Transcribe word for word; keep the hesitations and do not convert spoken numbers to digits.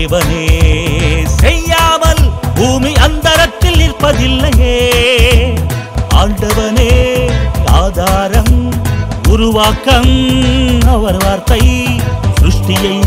தேவனே செய்யாமல் பூமி அந்தரத்தில் நிற்பதில்லையே ஆண்டவனே ஆதாரம் உருவாக்கம் அவர் வார்த்தை சிருஷ்டியை